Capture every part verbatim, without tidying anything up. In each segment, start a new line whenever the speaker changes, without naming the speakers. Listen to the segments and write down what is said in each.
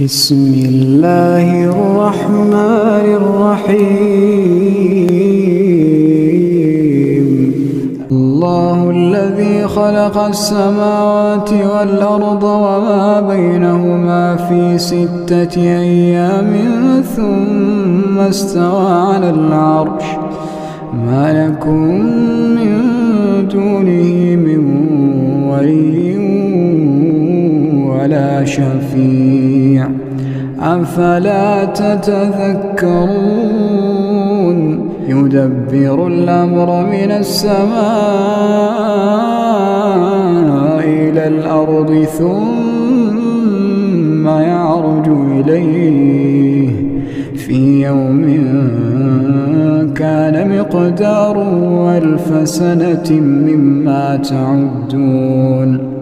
بسم الله الرحمن الرحيم. الله الذي خلق السماوات والأرض وما بينهما في ستة أيام ثم استوى على العرش ما لكم من دونه من ولي ولا شفيع أفلا تتذكرون. يدبر الأمر من السماء إلى الأرض ثم يعرج إليه في يوم كان مقداره ألف سنة مما تعدون.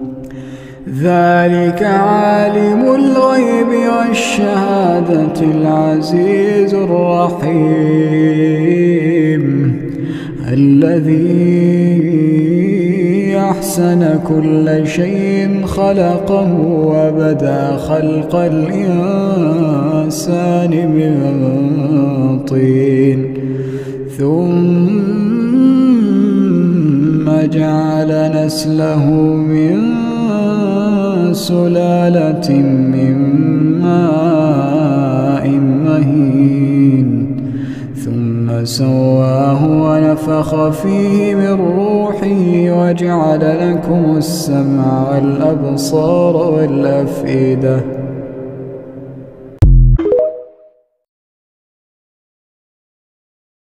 ذلك عالم الغيب والشهادة العزيز الرحيم الذي أحسن كل شيء خلقه وبدأ خلق الإنسان من طين ثم جعل نسله من سلالة من ماء مهين ثم سواه ونفخ فيه من روحه وجعل لكم السمع والأبصار والأفئدة